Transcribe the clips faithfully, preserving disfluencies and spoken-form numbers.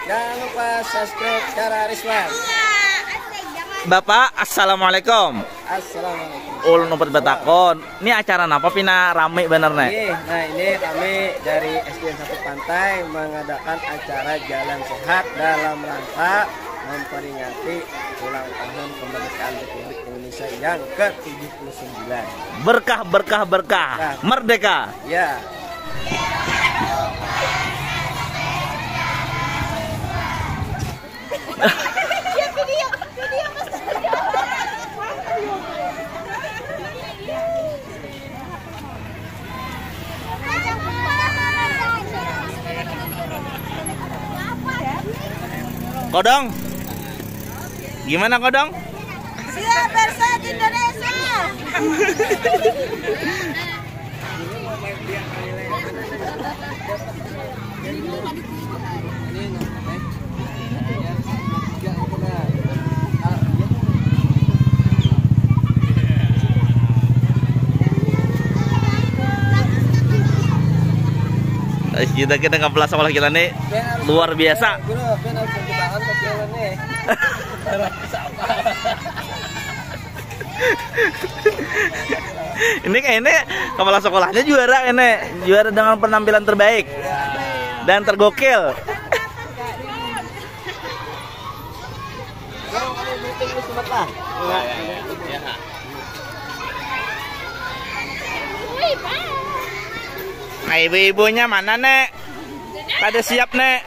Jangan lupa subscribe Cara Rizwan. Bapak, assalamualaikum. Assalamualaikum. Ulun numpet betakon. Ini acara apa pina rame bener nih? Nah ini kami dari S D N satu Pantai mengadakan acara Jalan Sehat dalam rangka memperingati ulang tahun kemerdekaan Republik Indonesia yang ke tujuh puluh sembilan. Berkah, berkah, berkah. Nah, merdeka. Ya. Kodong, gimana Kodong? Siap bersat Indonesia. Kita kita ngepelas sekolah kita nih luar biasa. Ini kayaknya kepala sekolahnya juara ini, juara dengan penampilan terbaik dan tergokil. Nah, ibu-ibunya mana, Nek? Pada siap, Nek?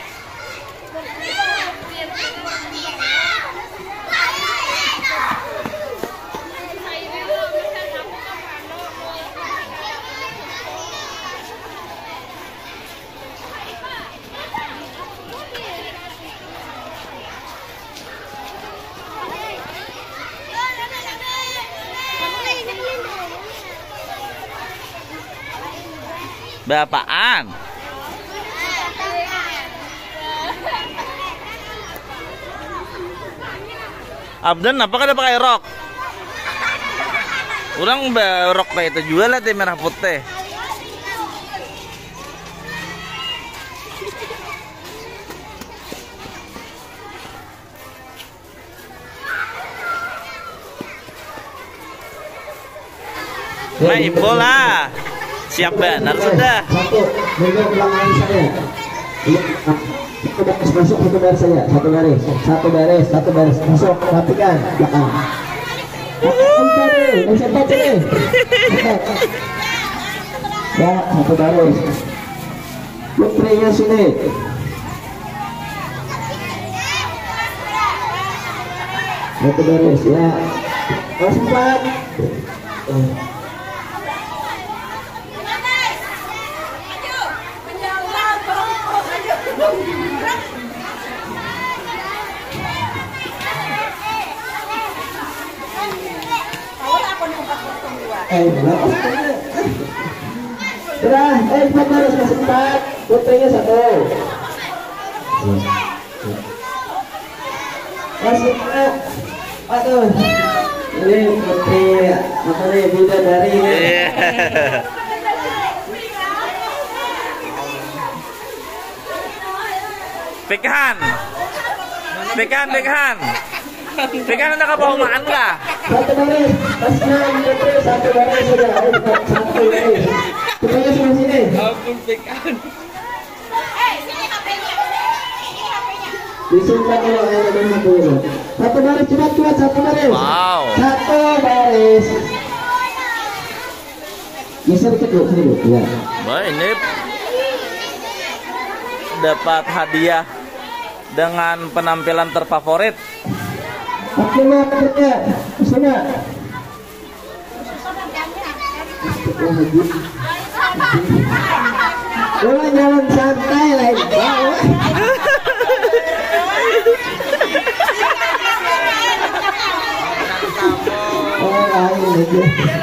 Bapaan? Abdan, apa kada pakai rok? Orang berok kayak itu jual lah teh merah putih. Main bola. Siap benar sudah. Satu, megang belakang saya. Satu baris masuk, satu baris saya. Satu baris, satu baris, satu baris masuk. Rapikan belakang. Empat deh, empat deh. Ya, satu baris. Putrinya sini. Satu baris, ya. Mas empat. Eh, Berah, eh, empat baris masih empat, putrinya satu. Masih empat, aduh. Ini putri, apa nih, bidadari ini. Pekan, pekan, pekan. Pekan ada kepahumaan kah? Satu baris, pas enam, putri, satu baris sudah. Satu baris. Putrinya sebelah sini. Ampun pekan. Eh, sini H P-nya. Ini H P-nya. Disimpan dulu, ayo ada satu dulu. Satu baris, cepat cepat satu baris. Wow. Satu baris. Geser ke dulu, sini dulu. Ya. Wah, ini dapat hadiah dengan penampilan terfavorit. Oke, Mak, kerja. Sana. Jalan-jalan santai lah ini. Oh, lain lagi.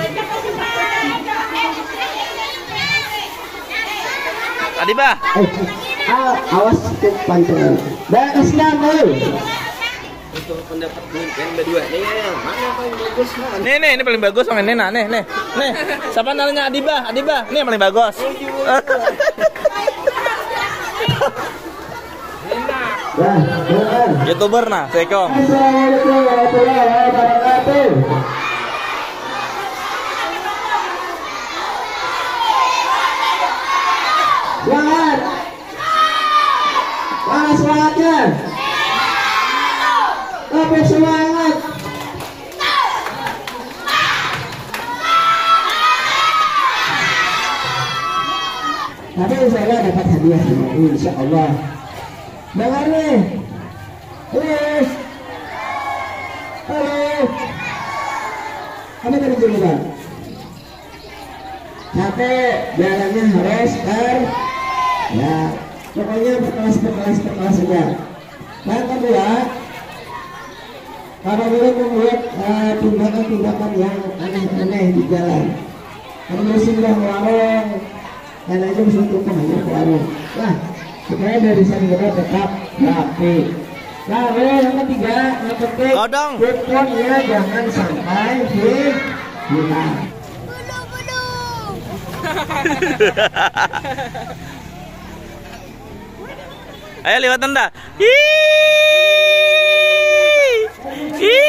Adiba. Eh, ah, awas ke pantai. Dah kasih Untuk pendapat yang kedua nih yang mana paling bagus lah. Nih nih ini paling bagus sama ini nah nih nih nih siapa namanya Adiba Adiba nih yang paling bagus. Enak. Ya, bukan. YouTuber nah, Sekong. Assalamualaikum warahmatullahi wabarakatuh. Semangat. Mana semangatnya? Lebih semangat. Tapi saya dapat hadiah ini, insya Allah. Dengar nih. Halo. Halo. Apa tadi julukan? Capek, jalannya harus ter. Ya, pokoknya berkelas berkelas berkelas saja. Yang kedua, apabila membuat uh, tindakan-tindakan yang aneh-aneh di jalan, membersihkan warung, dan aja bisa tutup hanya ke warung. Nah, supaya dari sana tetap rapi. Lalu yang ketiga, yang penting Kodong. kuponnya jangan sampai hilang. Ayo lewat anda. Ih. Ih.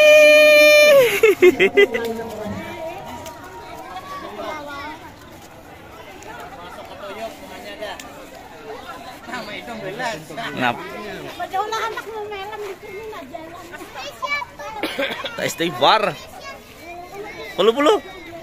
Ngap. Padahal anak mo melam di sini na jalan. Tak istighfar. Puluh-puluh.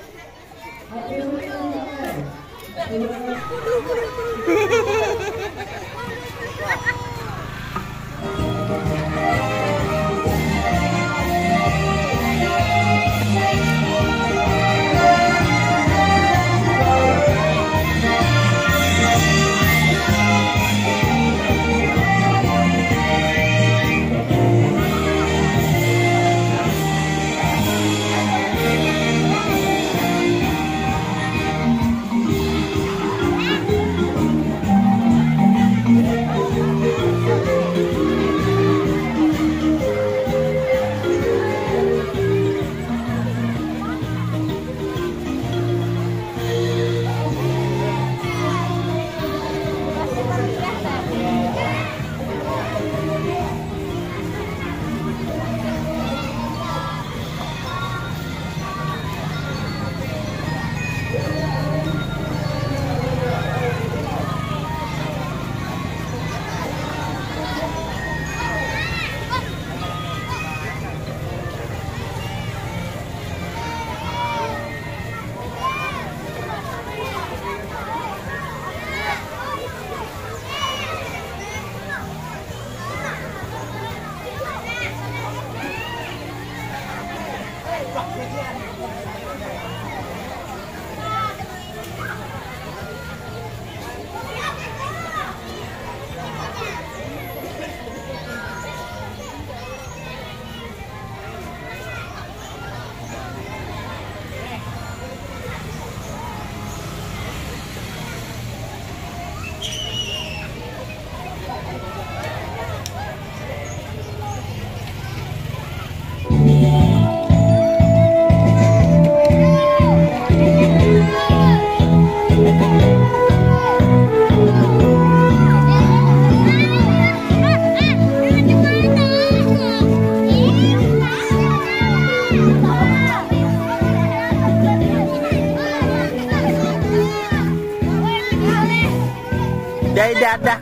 Dari dadah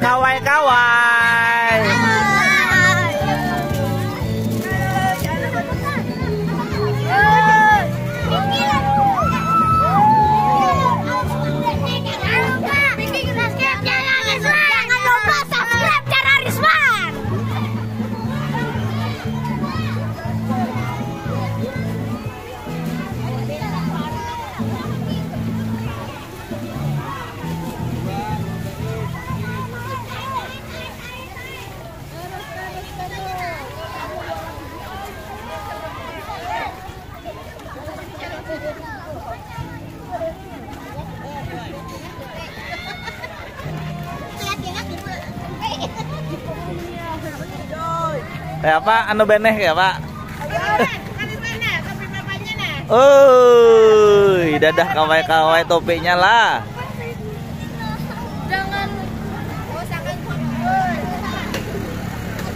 kawai-kawai. Jangan lupa subscribe channel Rizwan. Kayak apa? Anu beneh kayak apa? Nah. Oh, dadah kawai-kawai topinya lah. Jangan usahakan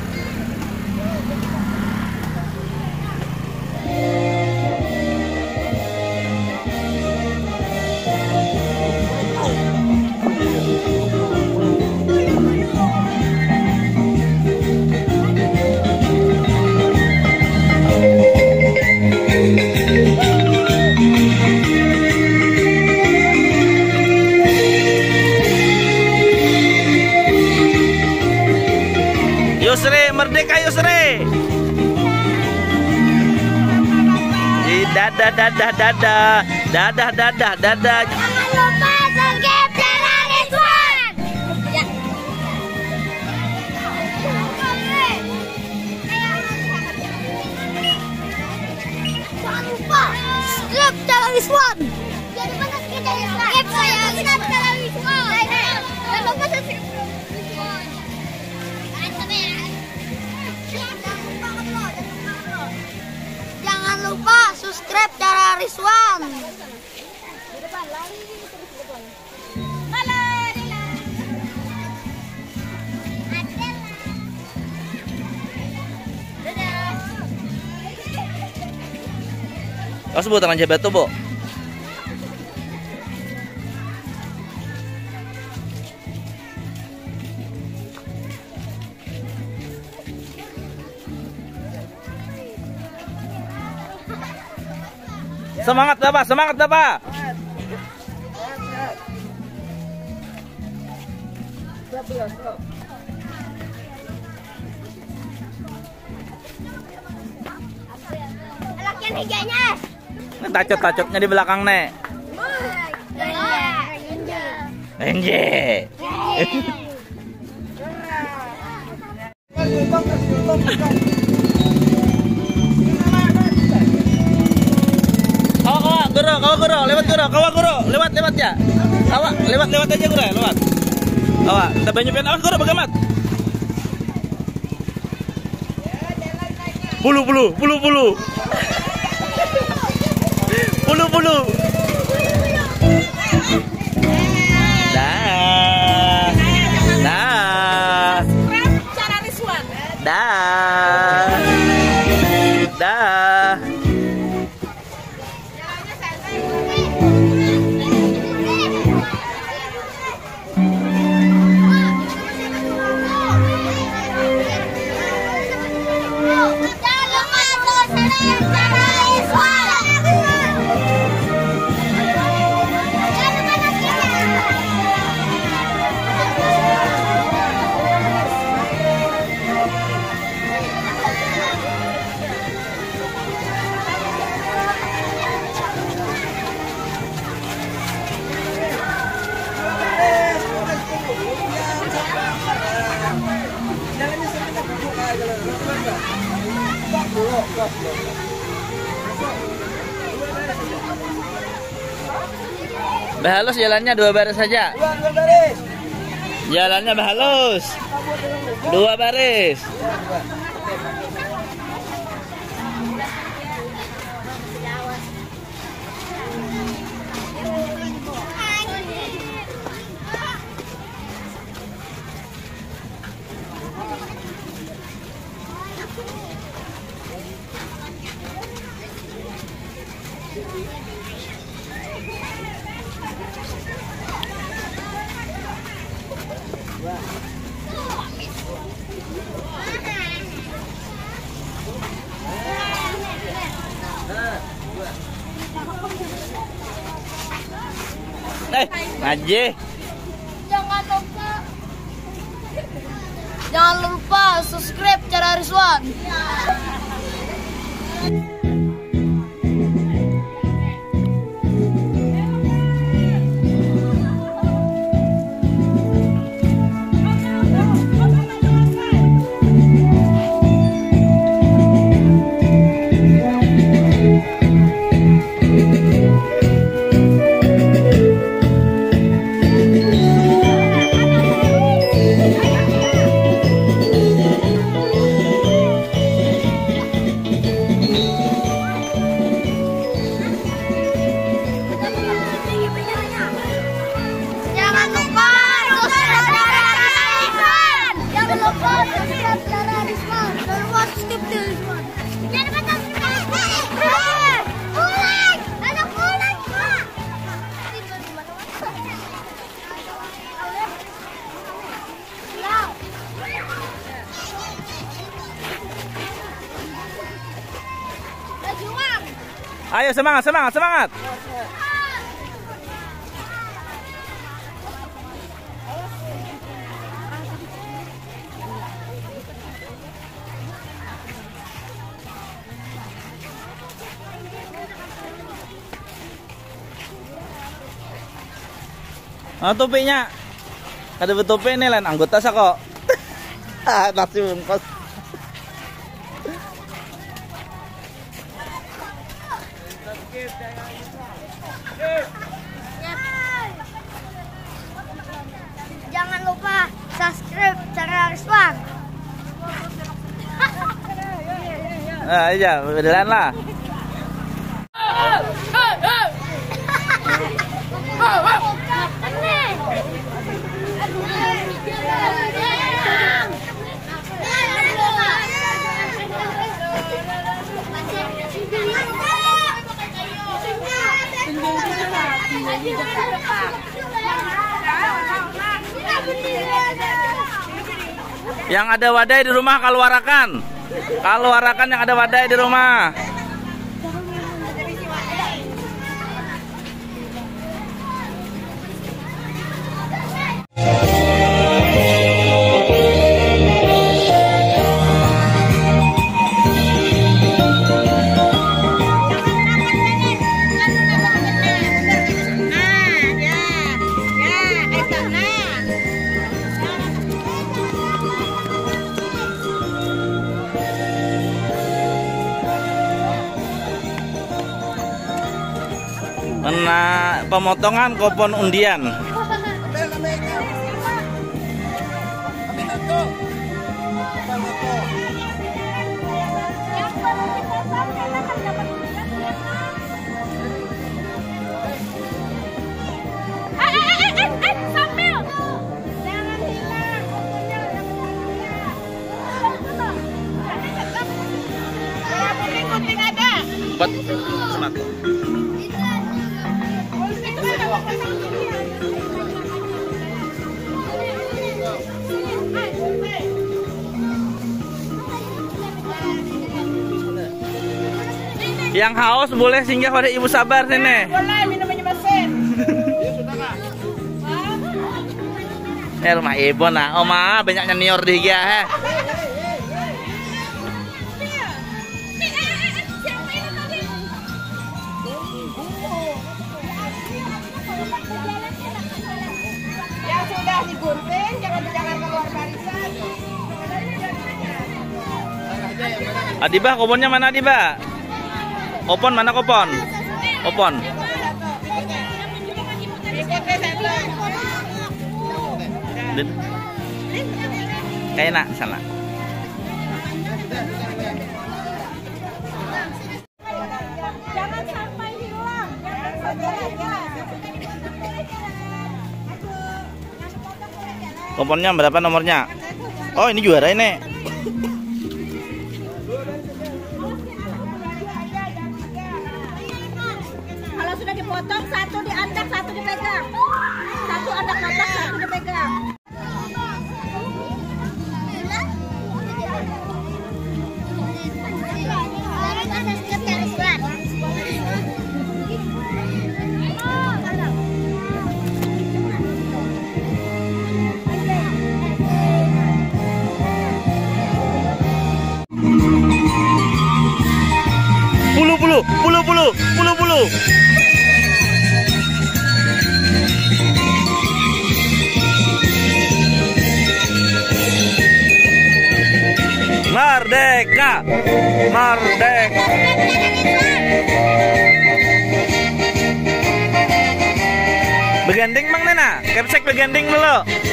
Yusri, merdeka Yusri. Dadah, dadah, dadah, dadah, dadah, dadah. Jangan lupa subscribe channel Rizwan. Ya. Jangan lupa subscribe channel Rizwan. Jangan lupa subscribe channel Rizwan. Subscribe channel Rizwan. Jangan lupa subscribe channel Rizwan. Jangan lupa subscribe channel Rizwan. Oh, sebutan aja batu, Bu. Semangat, Bapak, semangat, Bapak. Lakian hijaunya. Tacut-tacutnya di belakang, Nek. Enje. Kawa, kawa, guru, kawa, guru, lewat guru, kawa, guru, lewat, lewat ya. Kawa, lewat, lewat aja guru, lewat. Kawa, kita banyak pengen, awas guru, bagaimana? Bulu, bulu, bulu, bulu. Bulu, bulu. Dah. Dah. Cara Rizwan. Dah. Dah. Bahalus jalannya dua baris saja. Dua baris. Jalannya bahalus. Dua baris. Eh, ngaji. Jangan lupa Jangan lupa subscribe channel Rizwan. Ayo semangat, semangat, semangat. Oh, topinya. Ada bertopi nih Len, anggota sa kok. Ah, nasi bungkus. Jangan lupa subscribe channel Rizwan. Ah, iya, beneran lah. Yang ada wadai di rumah keluarakan. Keluarakan yang ada wadai di rumah. Nah, pemotongan kupon undian. Buat sembako. Yang haus boleh singgah pada Ibu Sabar sini. Boleh, minumannya mesin. Eh, rumah ibu nah, oma banyaknya nior di dia he. Yang sudah digunting, jangan jangan keluar barisan. Adiba, kuponnya mana Adiba? Kupon mana kupon? Kupon. Kayak nak sana. Jangan sampai hilang. Kuponnya berapa nomornya? Oh, ini juara ini. Kalau sudah dipotong, satu diandak, satu dipegang. Satu andak-andak, satu dipegang. Puluh puluh, puluh puluh, puluh puluh. Merdeka, merdeka. Begandeng Bang Nena, kepsek begandeng dulu.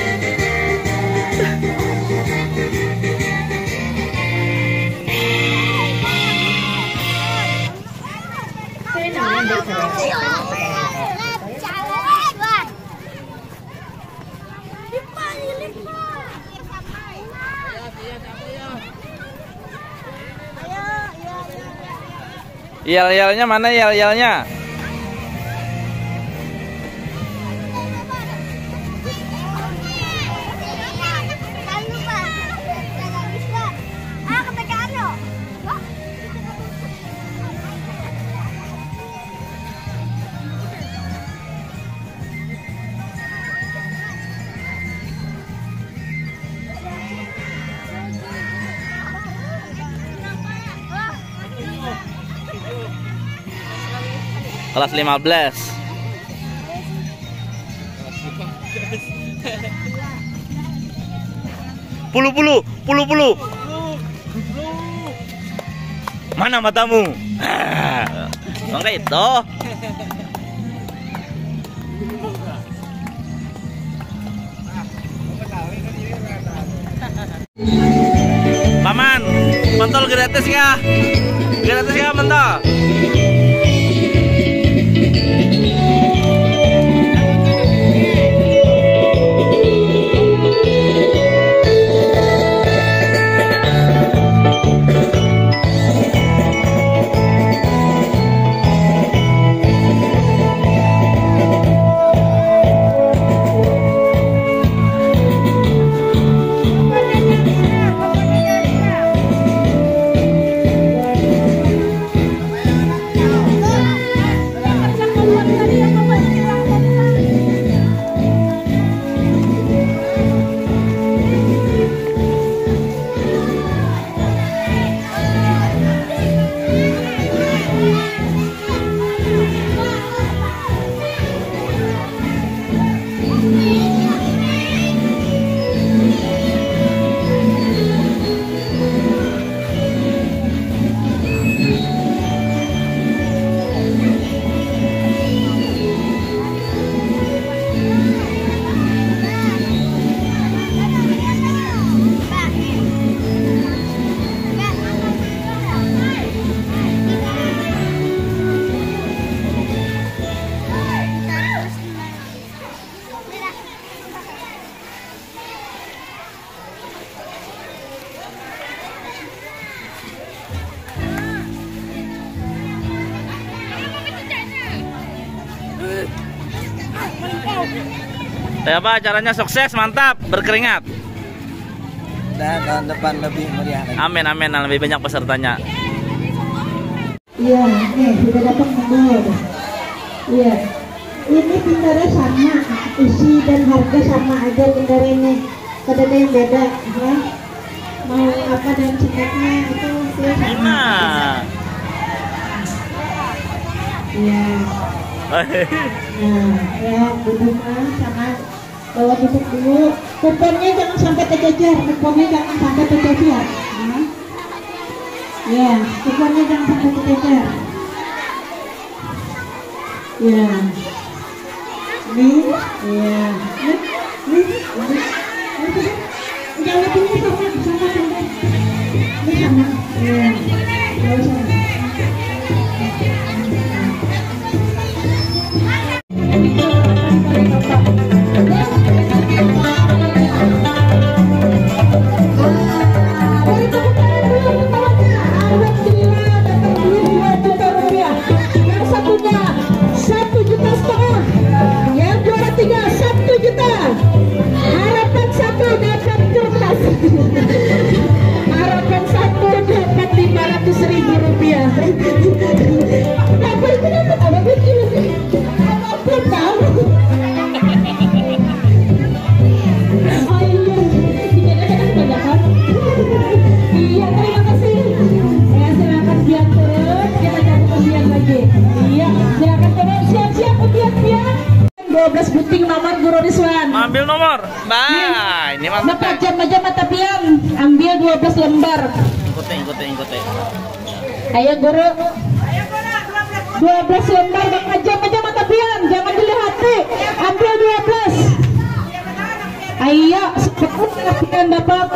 Yel-yelnya mana yel-yelnya? Kelas lima belas. Puluh puluh, puluh puluh. Mana matamu? Ah, enggak itu. Paman, mentol gratis ya? Gratis ya mentol? Ya Pak, caranya sukses, mantap, berkeringat. Dan tahun depan lebih meriah lagi. Amin, amin, lebih banyak pesertanya. Iya, nih sudah dapat mundur. Iya, ini pintarnya sama, isi dan harga sama aja pintarnya. Tidak ada yang beda, ya. Mau apa dan singkatnya itu dia sama. Nah. Iya. Nah, ya duduk sama bawa duduk dulu. Kuponnya jangan sampai tercecer, kuponnya jangan sampai tercecer. Nah. Ya, kuponnya jangan sampai tercecer. Ya. Nih, ya. Nih, nih, nih. Jangan tinggi sama, sama sama. Ini sama. Ya. Gak usah. Harapan satu dapat lima ratus ribu rupiah. Apa itu dapat apa begini? Apa tahu? Oh iya, dikatakan banyak kan? Iya, terima kasih. Ya silakan biar terus kita dapat undian lagi. Iya, silakan terus siap-siap undian-undian. dua belas buting nomor Guru Rizwan. Ambil nomor. Bah, ini mantap. Bapak jam aja mata pian, ambil dua belas lembar. Ikutin, ikutin, ikutin. Ayo Guru. dua belas lembar, Bapak jam aja mata pian, jangan dilihat hati. Ambil dua belas. Ayo, sebutkan pian Bapak.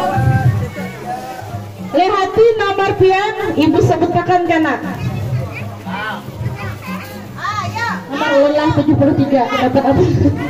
Lihati nomor pian, Ibu sebutkan kanak. Nomor ulah tujuh puluh tiga, dapat apa?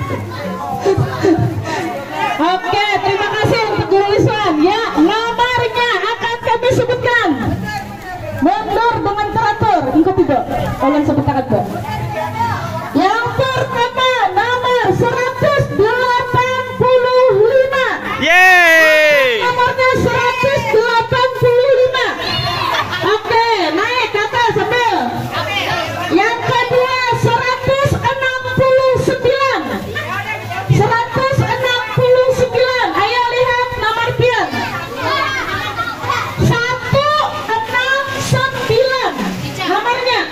Oke, terima kasih untuk Guru Rizwan. Ya, nomornya akan kami sebutkan. Mundur dengan teratur. Ingkut Ibu, tolong sebutkan Bu. Yang pertama nomor seratus delapan puluh lima. Yeay! Nomornya seratus delapan puluh lima. Oke, naik ke atas sambil. Yang kedua seratus enam puluh sembilan. seratus enam puluh sembilan. Ayo lihat nomor pian. seratus enam puluh sembilan. Nomornya.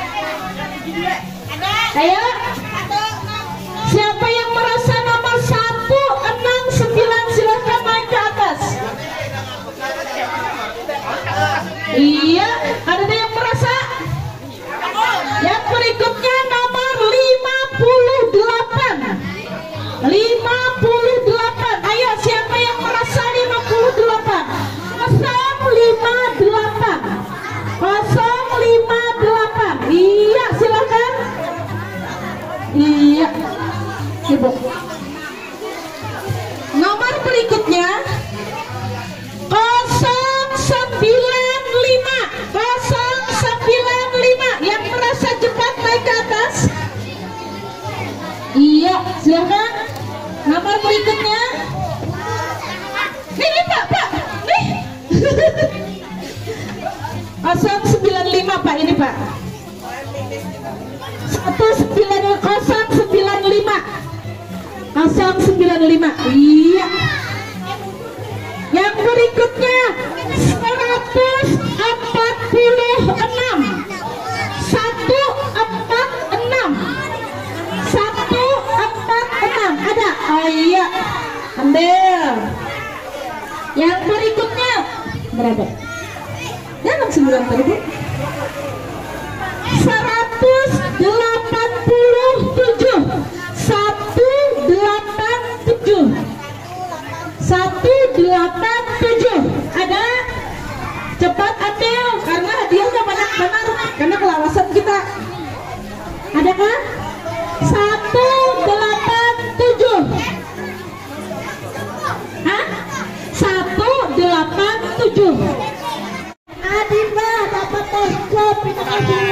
Ayo. Siapa yang merasa nomor seratus enam puluh sembilan silahkan naik ke atas. Iya, ada yang merasa? Yang berikutnya nomor lima puluh delapan. lima puluh delapan. Ayo, siapa yang merasa lima puluh delapan? nol lima delapan. nol lima delapan. Iya, silakan. Iya. Ibu. Nomor berikutnya nol sembilan lima. nol sembilan lima. Yang merasa cepat naik ke atas. Iya, silakan. Nomor berikutnya. Nih, nih Pak, Pak. Nih. nol sembilan lima Pak, ini Pak. satu sembilan nol sembilan lima. nol sembilan lima. Iya. Yang berikutnya seratus empat puluh enam. satu empat enam. satu empat enam. Ada? Oh iya. Ambil. Yang berikutnya berapa? Jangan sembilan tadi Bu. seratus delapan puluh tujuh. seratus delapan puluh tujuh. seratus delapan puluh tujuh. Ada? Cepat ambil karena hadiahnya benar-benar karena kelawasan kita. Adakah? seratus delapan puluh tujuh. Hah? seratus delapan puluh tujuh. Adiba dapat teleskop. Terima kasih.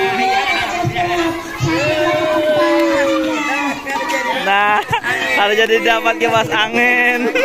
Nah, kalau jadi dapat kipas angin.